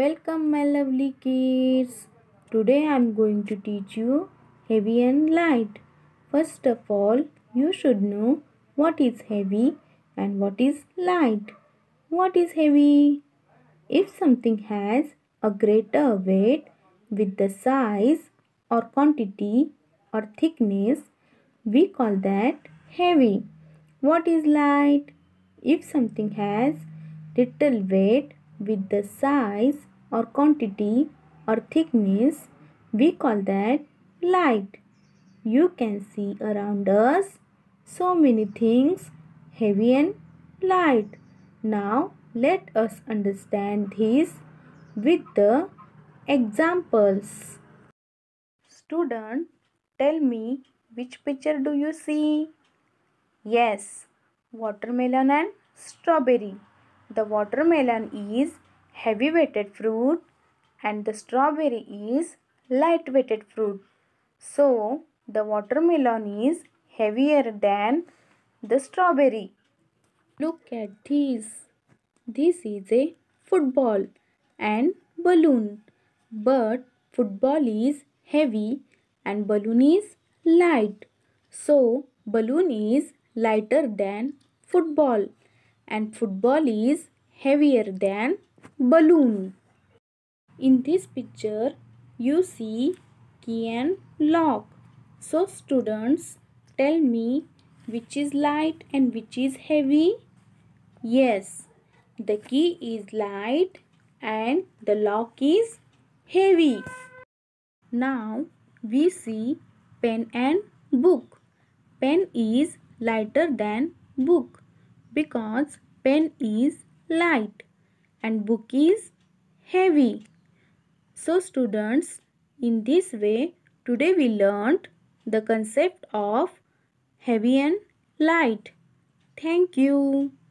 Welcome my lovely kids. Today I am going to teach you heavy and light. First of all, you should know what is heavy and what is light. What is heavy? If something has a greater weight with the size or quantity or thickness, we call that heavy. What is light? If something has little weight with the size or quantity or thickness, we call that light. You can see around us so many things heavy and light. Now let us understand this with the examples. Student, tell me which picture do you see? Yes, watermelon and strawberry. The watermelon is heavy weighted fruit and the strawberry is light weighted fruit. So, the watermelon is heavier than the strawberry. Look at this. This is a football and balloon. But football is heavy and balloon is light. So, balloon is lighter than football and football is heavier than balloon. In this picture, you see key and lock. So students, tell me which is light and which is heavy? Yes, the key is light and the lock is heavy. Now we see pen and book. Pen is lighter than book because pen is light and book is heavy. So students, in this way, today we learnt the concept of heavy and light. Thank you.